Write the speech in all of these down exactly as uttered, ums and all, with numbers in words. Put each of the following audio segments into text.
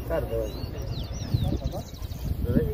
carpa. ¿Lo ves?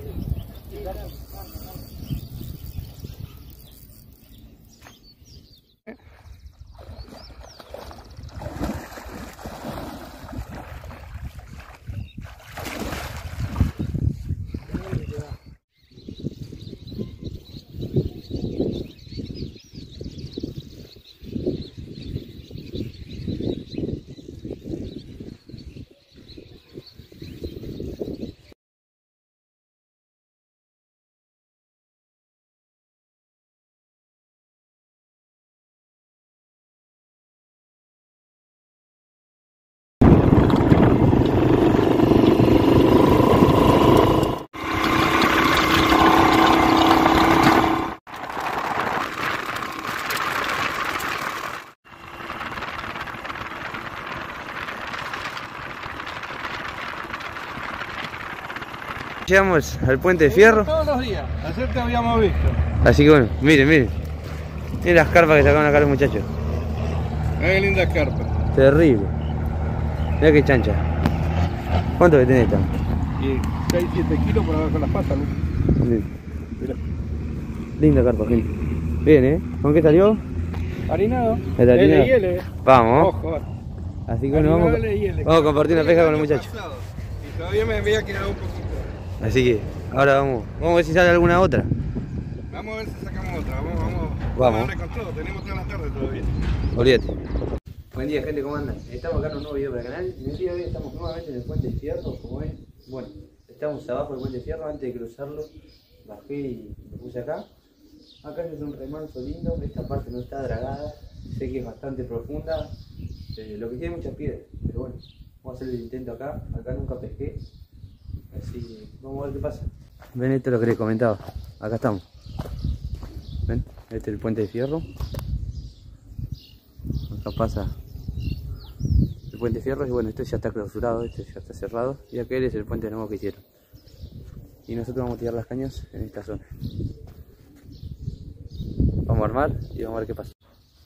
Llegamos al Puente de Fierro. Todos los días, ayer te habíamos visto. Así que bueno, miren, miren. Miren las carpas que sacaron acá los muchachos. Mira qué linda carpa. Terrible. Mira qué chancha. ¿Cuánto que tenés esta? Y seis siete kilos por abajo de las patas, ¿no? Mira. Linda carpa, gente. Bien, ¿eh? ¿Con qué salió? Harinado. ¿El harinado? L y L. Vamos. Ojo. Así que bueno, vamos, L y L. vamos a compartir una pesca con los muchachos. Y todavía me había quedado un poquito. Así que ahora vamos, vamos a ver si sale alguna otra. Vamos a ver si sacamos otra. Vamos, vamos. Vamos. Vamos a darle con todo. Tenemos toda la tarde todavía. Olvídate. Buen día, gente, ¿cómo andan? Estamos acá en un nuevo video para el canal. En el día de hoy estamos nuevamente en el Puente de Fierro, como ven. Bueno, estamos abajo del Puente de Fierro. Antes de cruzarlo, bajé y me puse acá. Acá es un remanso lindo. Esta parte no está dragada. Sé que es bastante profunda. Eh, lo que tiene muchas piedras. Pero bueno, vamos a hacer el intento acá. Acá nunca pesqué. Así que vamos a ver qué pasa. Ven, esto es lo que les comentaba. Acá estamos. Ven, este es el Puente de Fierro. Acá pasa el Puente de Fierro y bueno, este ya está clausurado, este ya está cerrado. Y aquel es el puente nuevo que hicieron. Y nosotros vamos a tirar las cañas en esta zona. Vamos a armar y vamos a ver qué pasa.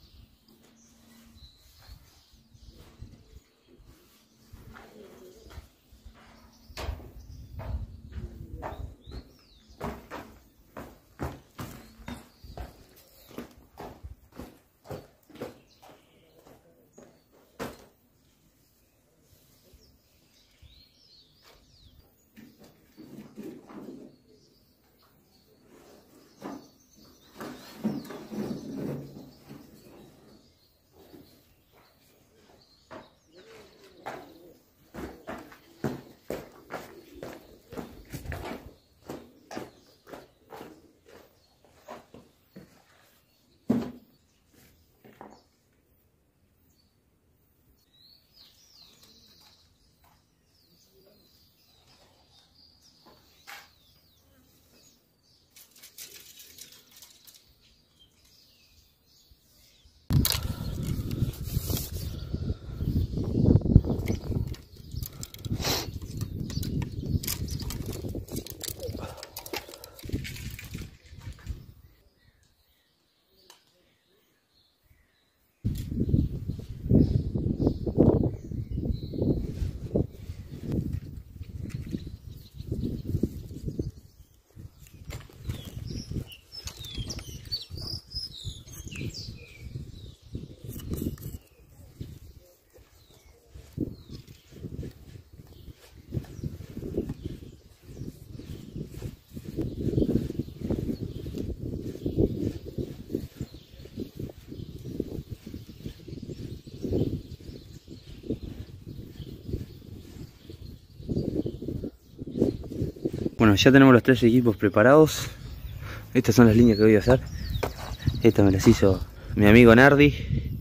Bueno, ya tenemos los tres equipos preparados. Estas son las líneas que voy a hacer. Estas me las hizo mi amigo Nardi,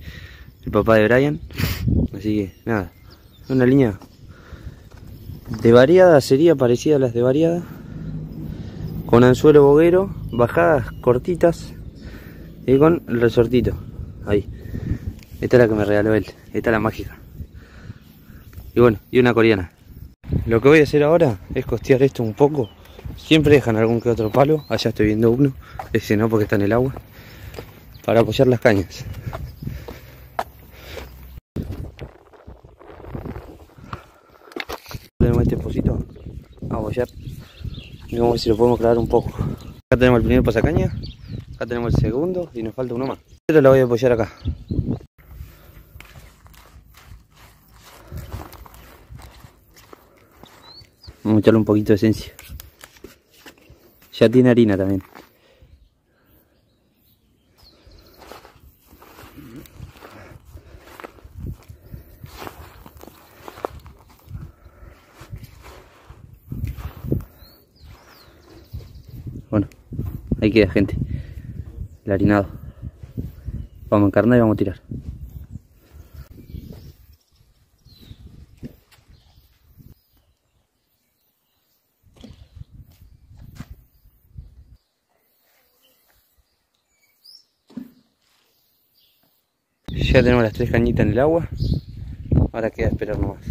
el papá de Brian. Así que nada, una línea de variada, sería parecida a las de variada, con anzuelo boguero, bajadas cortitas y con el resortito. Ahí, esta es la que me regaló él, esta es la mágica. Y bueno, y una coreana. Lo que voy a hacer ahora es costear esto un poco. Siempre dejan algún que otro palo. Allá estoy viendo uno, ese no porque está en el agua, para apoyar las cañas. tiramos este pocito a bollar y vamos a ver si lo podemos clavar un poco. Acá tenemos el primer pasacaña, acá tenemos el segundo y nos falta uno más. Pero lo voy a apoyar acá. Vamos a echarle un poquito de esencia. Ya tiene harina también. Bueno, ahí queda, gente, el harinado. Vamos a encarnar y vamos a tirar. Ya tenemos las tres cañitas en el agua. Ahora queda esperar nomás.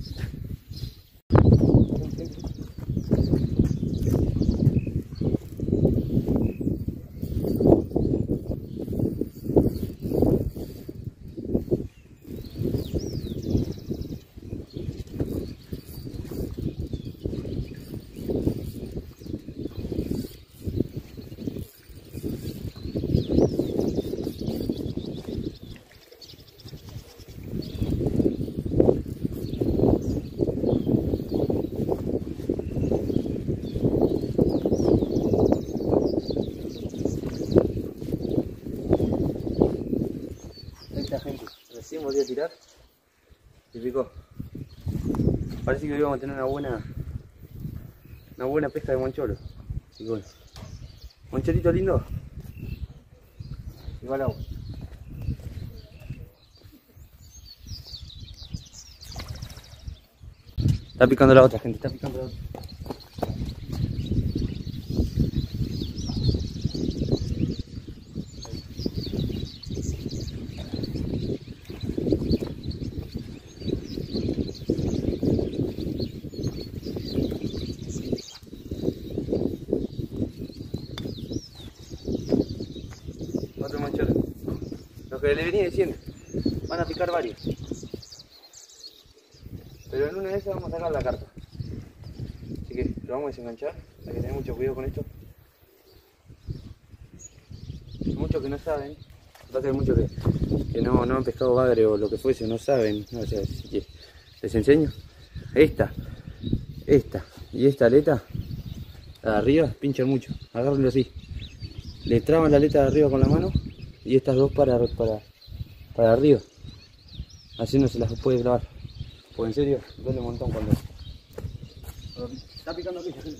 Gente, recién volví a tirar y picó. Parece que hoy vamos a tener una buena una buena pesca de moncholo. Así que bueno, moncholito lindo y va al agua. Está picando la otra, gente, está picando la otra. Otro moncholo. Lo que le venía diciendo, van a picar varios. Pero en una de esas vamos a sacar la carta. Así que lo vamos a desenganchar. Hay que tener mucho cuidado con esto. Muchos que no saben, hay muchos que, que no, no han pescado bagre o lo que fuese, no saben. No, o sea, así que les enseño. Esta, esta y esta aleta, la de arriba, pinchan mucho. Agárrenlo así. Le traban la aleta de arriba con la mano y estas dos para, para, para arriba. Así no se las puede clavar. Pues en serio, duele un montón cuando... Está picando aquí, gente.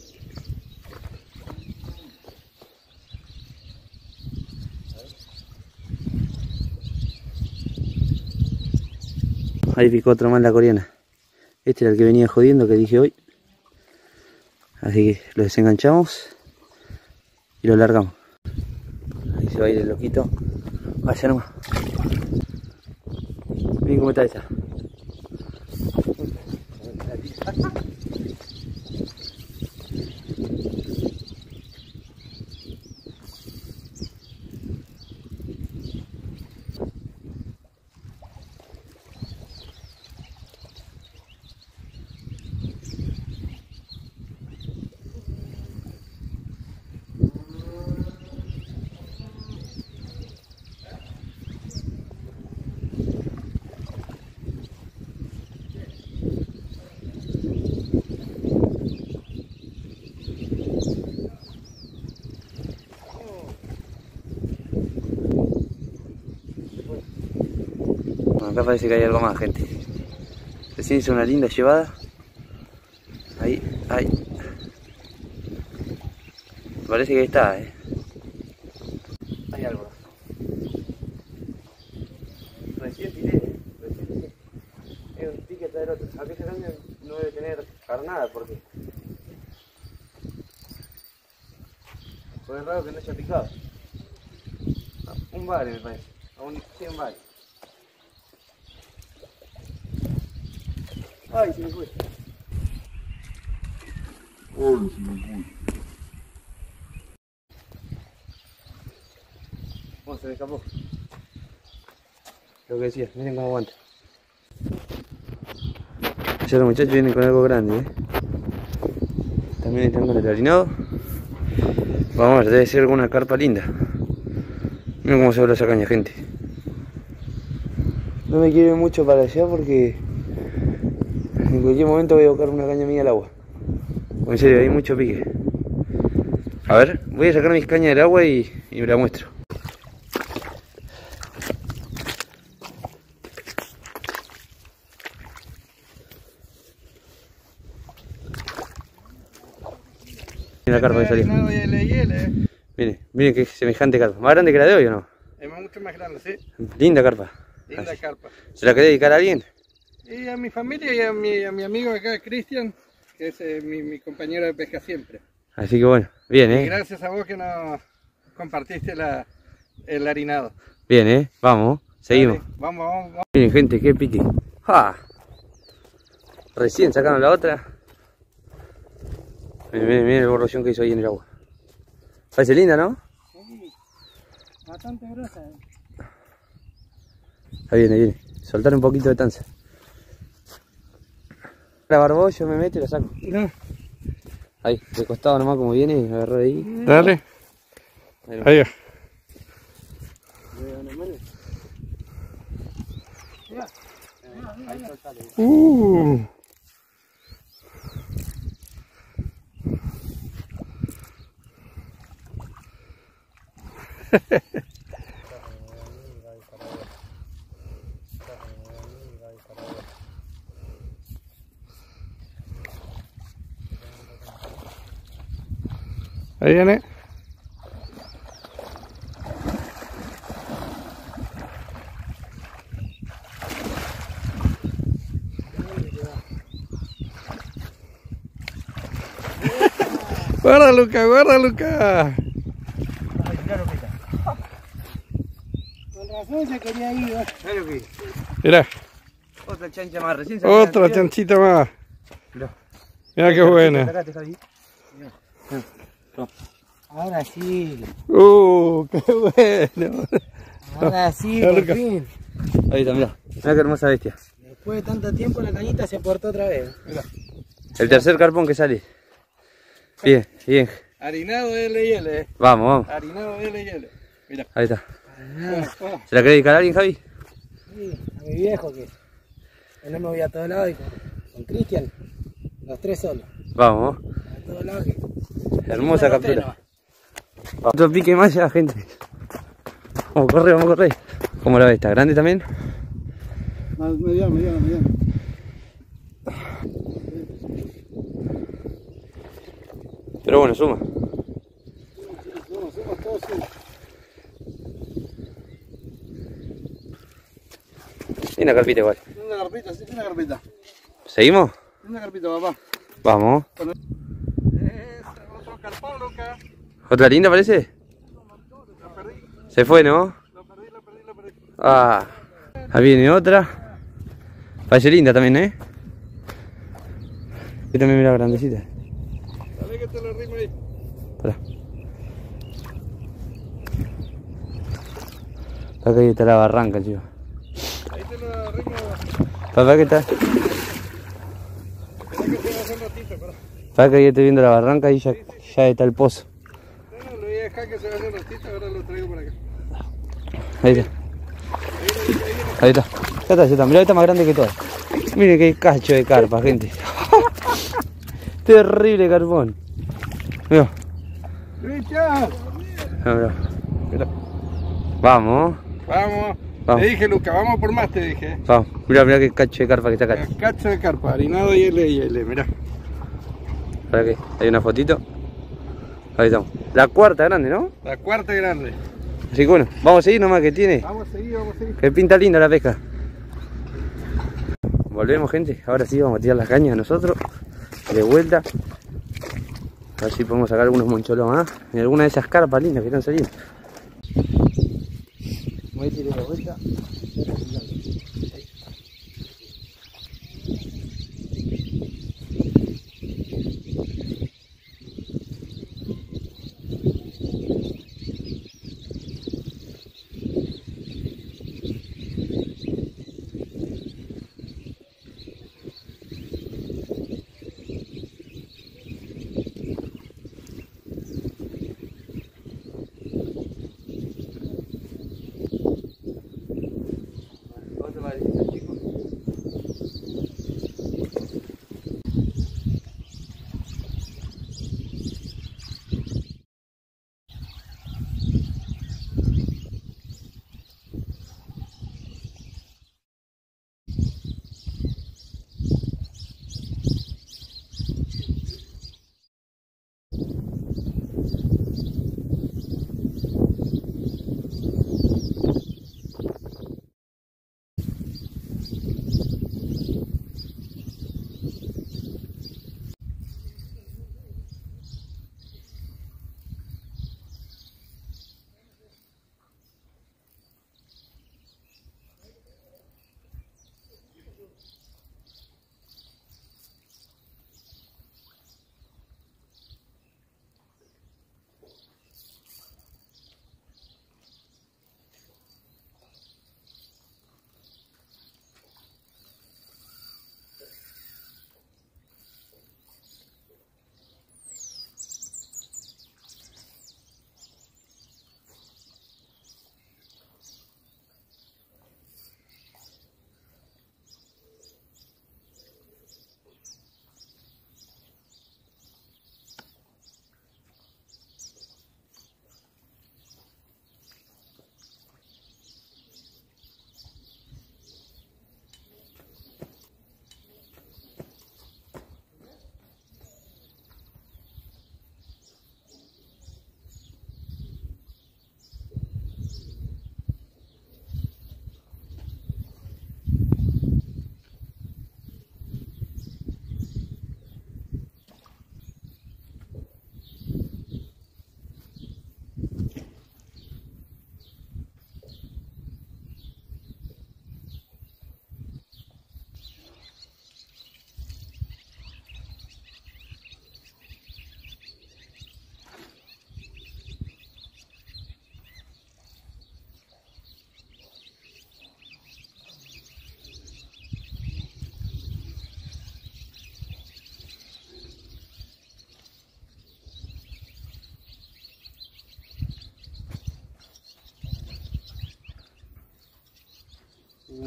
Ahí picó otro más la coreana. Este era el que venía jodiendo, que dije hoy. Así que lo desenganchamos y lo largamos. Ahí se va a ir el loquito. Vaya nomás. Miren cómo está esa. Acá parece que hay algo más, gente. Recién hizo una linda llevada. Ahí, ahí. Parece que ahí está, eh. Hay algo. Recién tiré, recién tiré. Es un pique atrás del otro. Aquí se cambia, no debe tener carnada porque... Pues es raro que no haya picado. No, un bagre me parece. Aún sí, un bagre. Ay, se me fue. Ay, se me fue. Oh, se me escapó. Lo que decía, miren cómo aguanta. Ya los muchachos vienen con algo grande, eh. también están con el harinado. Vamos a ver, debe ser alguna carpa linda. Miren cómo se abre esa caña, gente. No me quiero ir mucho para allá porque en cualquier momento voy a buscar una caña mía al agua. En serio, hay mucho pique. A ver, voy a sacar mis cañas del agua y, y me la muestro. Mira la carpa que salió. Miren, miren qué semejante carpa. ¿Más grande que la de hoy o no? Es mucho más grande, sí. Linda carpa. Linda Así. carpa. ¿Se la querés dedicar a alguien? Y a mi familia y a mi, a mi amigo acá, Cristian, que es eh, mi, mi compañero de pesca siempre. Así que bueno, bien, Y eh. gracias a vos que nos compartiste la, el harinado. Bien, eh. Vamos, seguimos. Dale, vamos, vamos, vamos. Miren, gente, qué pique. ¡Ah! Recién sacaron la otra. Miren, miren, miren el borrollón que hizo ahí en el agua. Parece linda, ¿no? Sí, bastante gruesa. Ahí viene, viene. Soltar un poquito de tanza. La barbollo me meto y la saco. No. Ahí, de costado nomás como viene, y agarró de ahí. Dale. Ahí, Ahí va. Uh. Ahí viene. Guarda, Luca, guarda, Luca. Con razón se quería ir, ¿eh? Mirá, Otra chancha más, recién salió. otra chanchita más. Mirá. Mirá qué buena. Sacate, Javi. Ahora sí, Uh, qué bueno. ahora sí, Dale, por Luca. fin. Ahí está, mirá. Mirá qué hermosa bestia. Después de tanto tiempo la cañita se portó otra vez. El tercer carpón que sale. Bien, bien. Harinado L y L, eh. Vamos, vamos. Harinado L y L. Mira. Ahí está. Bueno, bueno. ¿Se la querés dedicar a alguien, Javi? Sí, a mi viejo que que no me voy a todos lados y con, con Cristian, los tres solos. Vamos. A todos lados que... Hermosa Los tres captura. Otro pique más ya, gente. Vamos a correr, vamos a correr. ¿Cómo la ves? ¿Está grande también? Mediano, mediano, mediano. Pero bueno, suma. Suma, suma, todo suma. Y una carpita igual. Una carpita, sí, una carpita. ¿Seguimos? Una carpita, papá. Vamos. Es otro carpón, Luca. ¿Otra linda parece? Lo perdí, Se fue, ¿no? lo perdí, lo perdí, lo perdí. Ah. Ahí viene otra. Parece linda también, ¿eh? Yo también mira grandecita. Dale que te lo rimo ahí. Pará. Acá ahí está la barranca, chico. Ahí te lo rimo. Papá, ¿qué está? Espera que se hace un ratito, pero. Papá, que ahí estoy viendo la barranca y ya, ya está el pozo. No, no, lo voy a dejar que se hace un ratito, ahora lo traigo por acá. Ahí está. Ahí está. Ya está, ya está. Mirá, está más grande que todo. Miren qué cacho de carpa, gente. Terrible carbón. Mirá. ¡Richard! Mirá. Mirá. Vamos. Vamos. Vamos. Te dije, Luca, vamos por más, te dije. Vamos. Mirá, mirá qué cacho de carpa que está acá. Cacho de carpa, harinado y L y L, mirá. ¿Para qué? Hay una fotito. Ahí estamos. La cuarta grande, ¿no? La cuarta grande. Así que bueno, vamos a seguir nomás que tiene. Vamos a seguir, vamos a seguir. Que pinta linda la pesca. Volvemos, gente. Ahora sí vamos a tirar las cañas nosotros. De vuelta. A ver si podemos sacar algunos moncholos más. En alguna de esas carpas lindas que están saliendo. Voy a tirar de vuelta.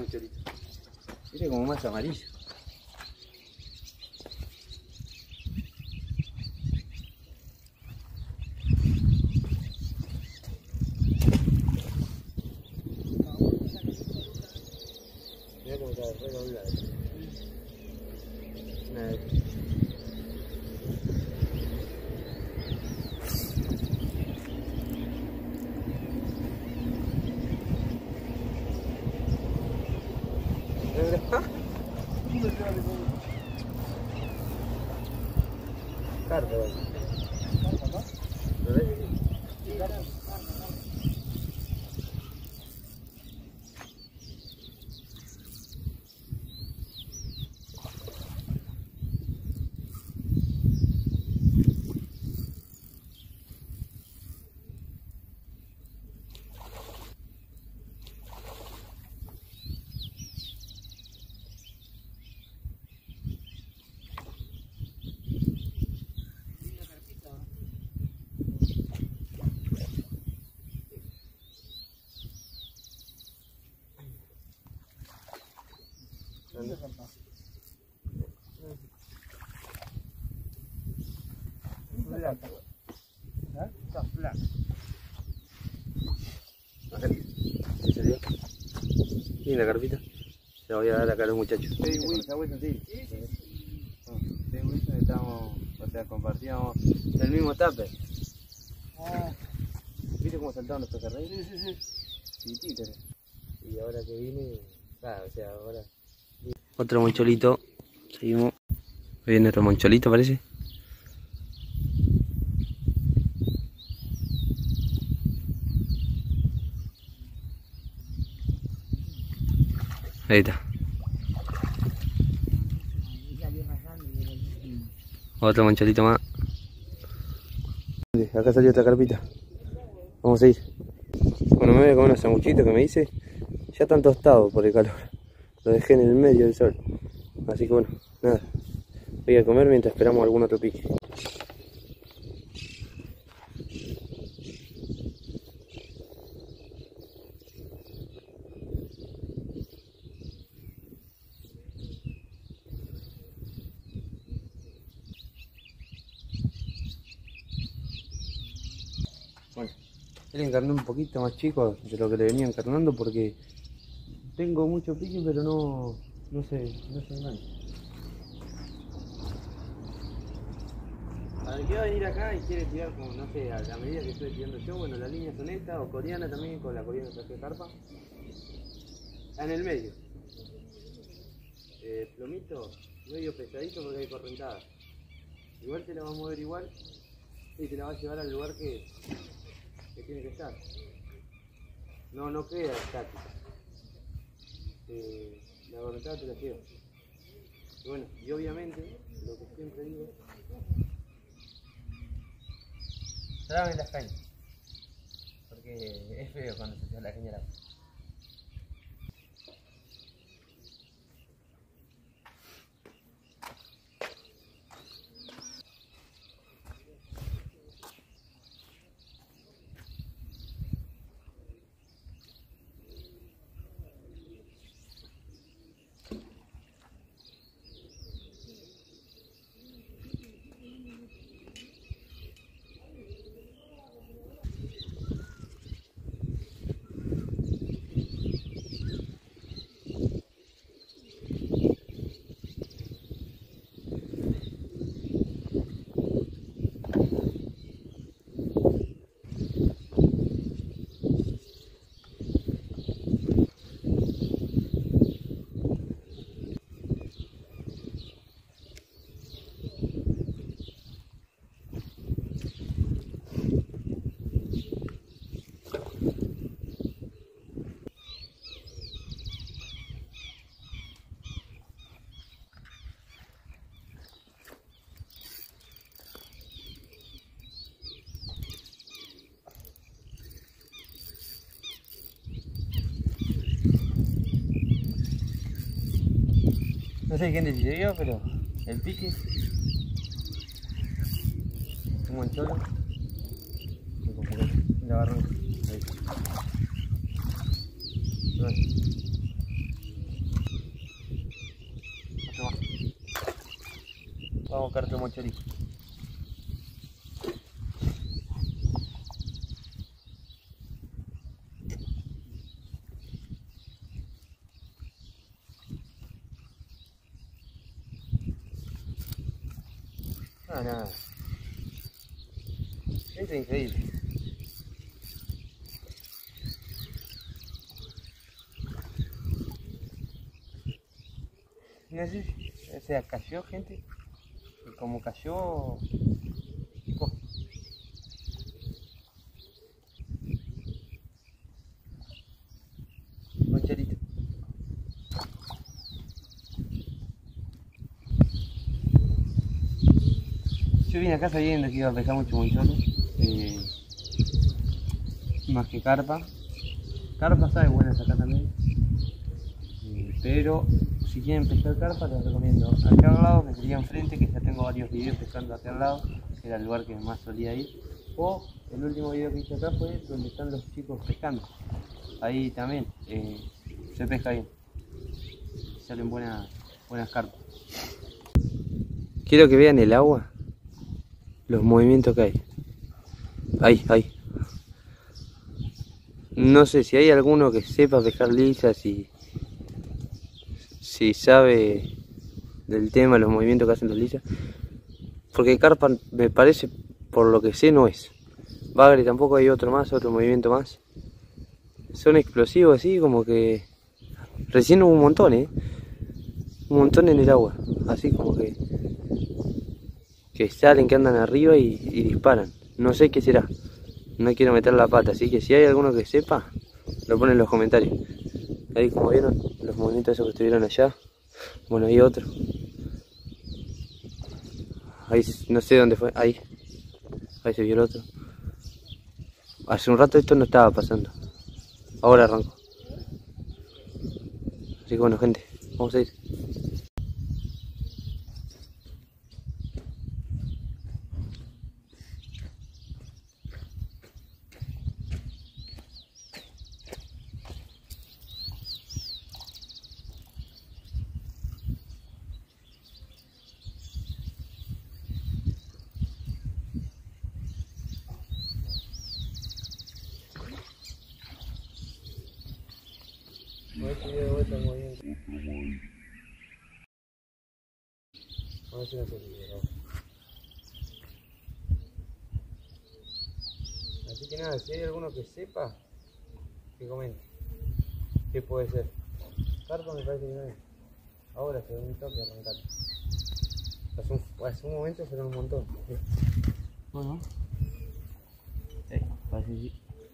moncholito. Mire como más amarillo. Mira cómo está redoblado. Nada. Carta, ¿no? ¿Y la carpita? Se la voy a dar acá a los muchachos. Sí, Wilson, sí. Sí, Wilson, estábamos, o sea, compartíamos el mismo tupper. Ah. ¿Viste cómo saltaban los pejerreyes? Sí, sí, sí. Chiquititos. Y ahora que vine, ah, o sea, ahora... Otro moncholito, seguimos. Ahí viene otro moncholito, parece. Ahí está. Otro moncholito más. Acá salió otra carpita. Vamos a ir. Bueno, me voy a comer unos sanguchitos que me hice. Ya están tostados por el calor. Lo dejé en el medio del sol. Así que bueno, nada. Voy a comer mientras esperamos algún otro pique. Bueno, le encarné un poquito más chico de lo que le venía encarnando porque tengo mucho pique, pero no, no se, no se engancha. Al que va a venir acá y quiere tirar, como no sé, a la medida que estoy tirando yo, bueno, la línea son esta, o coreana también, con la coreana traje carpa. En el medio. Eh, plomito, medio pesadito porque hay correntada. Igual te la va a mover igual y te la va a llevar al lugar que, que tiene que estar. No, no queda estática. Eh, la correntada te la lleva. Y bueno, y obviamente, lo que siempre digo, traben las cañas, porque es feo cuando se echa la caña al agua. No sé quién decidió, pero el pique, un moncholo, la barranca, ahí. Bueno. Vamos a buscar otro mochorito. Ah, nada. Esto es increíble. No sé, o sea, cayó gente. Y como cayó. Oh. Mochorito. Yo vine acá sabiendo que iba a pescar mucho moncholo, eh, más que carpa. Carpa sabe buenas acá también, eh, pero si quieren pescar carpa les recomiendo acá al lado, que sería enfrente, que ya tengo varios videos pescando acá al lado, que era el lugar que más solía ir, o el último video que hice acá fue donde están los chicos pescando. Ahí también eh, se pesca bien, salen buenas, buenas carpas. Quiero que vean el agua. Los movimientos que hay. Ahí, ahí. No sé si hay alguno que sepa pescar lisas, si, si sabe del tema, los movimientos que hacen las lisas. Porque carpa, me parece, por lo que sé, no es. Bagre tampoco, hay otro más, otro movimiento más. Son explosivos así, como que... Recién hubo un montón, ¿eh? Un montón en el agua. Así como que... que salen, que andan arriba y, y disparan. No sé qué será. No quiero meter la pata, así que si hay alguno que sepa, lo pone en los comentarios. Ahí, como vieron, los movimientos esos que estuvieron allá. Bueno, hay otro. Ahí, no sé dónde fue. Ahí. Ahí se vio el otro. Hace un rato esto no estaba pasando. Ahora arrancó. Así que bueno, gente, vamos a ir. A ver si de vuelta muy bien. A ver si no se olvida. Así que nada, si hay alguno que sepa, que comente. ¿Qué puede ser? Carpa me parece que no es. Ahora se ve un toque arrancar. Hace un, hace un momento fueron un montón. Bueno. Eh, parece que sí.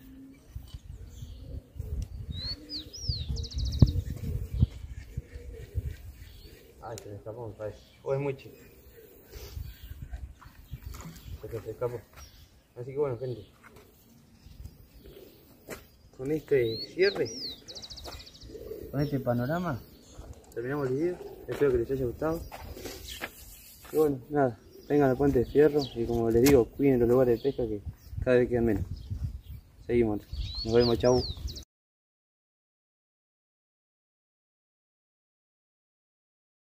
Ay, se me escapó, me parece. O es muy chico. Se se escapó. Así que bueno, gente. Con este cierre, con este panorama, terminamos el video. Espero que les haya gustado. Y bueno, nada. Vengan al Puente de Fierro y como les digo, cuiden los lugares de pesca que cada vez quedan menos. Seguimos. Nos vemos, chau.